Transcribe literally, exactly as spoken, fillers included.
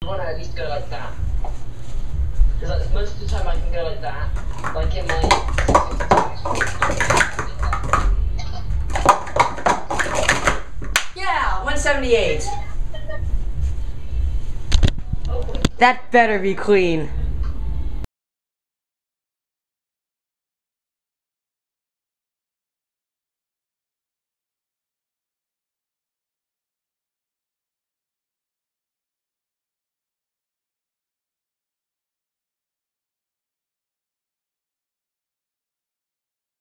want to at least go like that. Because like, most of the time I can go like that. Like in my... Yeah, one seventy-eight. Oh, That better be clean.